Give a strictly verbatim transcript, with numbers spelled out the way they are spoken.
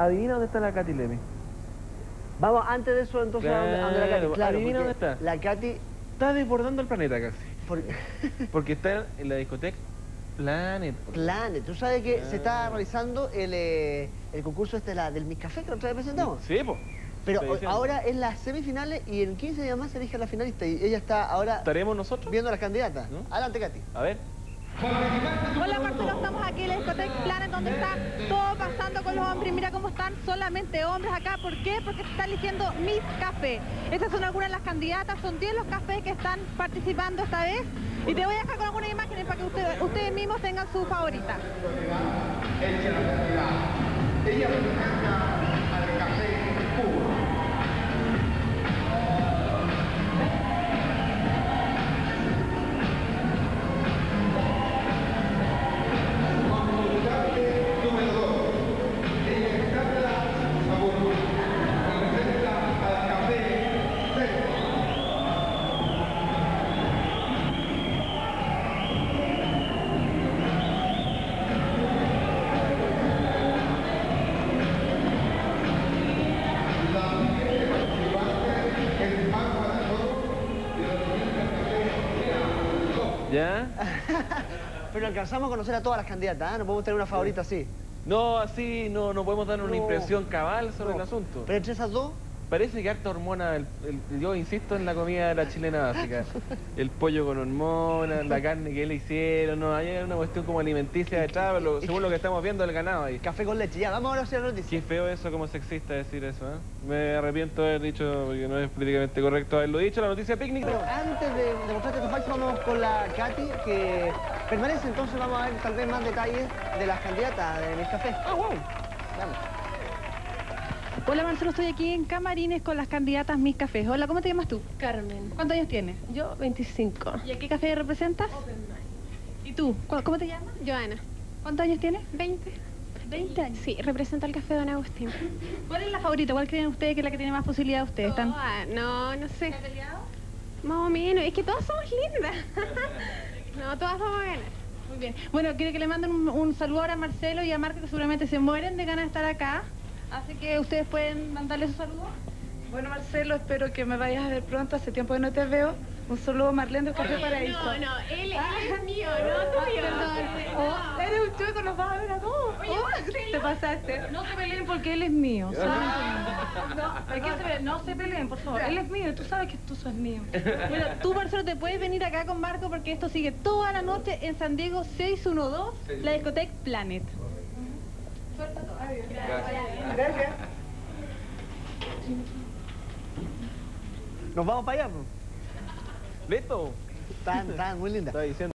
adivina dónde está la Katy Leme. Vamos, antes de eso, entonces, Claro, ¿a dónde, a dónde la Katy? Claro, adivina porque dónde está. La Katy... Está desbordando el planeta casi. por- Porque está en la discoteca Planet. Planet. ¿Tú sabes que Ah. se está realizando el, eh, el concurso este la, del Miss Café que la otra vez presentamos? Sí, pues. Pero hoy- ahora es las semifinales y en quince días más se elige a la finalista y ella está ahora ¿Estaremos nosotros? viendo a las candidatas. ¿No? Adelante, Katy. A ver. Hola Marcelo, estamos aquí en la discoteca Planet donde está todo pasando con los hombres. Mira cómo están solamente hombres acá. ¿Por qué? Porque se está eligiendo Miss Café. Estas son algunas de las candidatas, son diez los cafés que están participando esta vez. Y te voy a dejar con algunas imágenes para que ustedes, ustedes mismos tengan su favorita. Ella representa al café Cuba. Número dos. Ella encanta sabor. Representa al café seco. ¿Ya? Pero alcanzamos a conocer a todas las candidatas, ¿eh? No podemos tener una favorita así. No, así no, no podemos dar una No. impresión cabal sobre No. el asunto. Pero entre esas dos, Parece que harta hormona, el- el- yo insisto en la comida de la chilena básica. El pollo con hormonas, la carne que le hicieron, no, hay una cuestión como alimenticia detrás, lo- según lo que estamos viendo el ganado ahí. café con leche. Ya, vamos ahora a hacer la noticia. Qué feo eso, como sexista decir eso, ¿eh? Me arrepiento de haber dicho, porque no es políticamente correcto haberlo dicho, la noticia picnic. Pero antes de, de mostrarte tu fax, vamos con la Katy, que permanece, entonces vamos a ver tal vez más detalles de las candidatas de Miss Café. Ah, wow. Vamos. Hola Marcelo, estoy aquí en Camarines con las candidatas Miss Café. Hola, ¿cómo te llamas tú? Carmen. ¿Cuántos años tienes? Yo, veinticinco. ¿Y a qué café representas? ¿Y tú? ¿Cu- ¿Cómo te llamas? Joana. ¿Cuántos años tienes? veinte. veinte años. Sí, representa el café Don Agustín. ¿Cuál es la favorita? ¿Cuál creen ustedes que es la que tiene más posibilidad de ustedes? ¿Están Ah, no, no sé. peleados? Más o menos. Es que todas somos lindas. No, todas vamos a ganar. Muy bien. Bueno, quiero que le manden un, un saludo ahora a Marcelo y a Marco, que seguramente se mueren de ganas de estar acá. Así que ustedes pueden mandarle su saludo. Bueno, Marcelo, espero que me vayas a ver pronto. Hace tiempo que no te veo. Un saludo, Marlene del Café Paraíso. No, no, él, él es mío, no tuyo. Oh, eres un chueco, nos vas a ver a todos. Oh, te pasaste. No se peleen porque él es mío. No, ¿para qué se peleen? No se peleen, por favor. Él es mío y tú sabes que tú sos mío. Bueno, tú, Marcelo, te puedes venir acá con Marco porque esto sigue toda la noche en San Diego seiscientos doce, la discoteca Planet. Gracias. Nos vamos para allá, pues. ¿Listo? Tan, tan, muy linda. Está diciendo.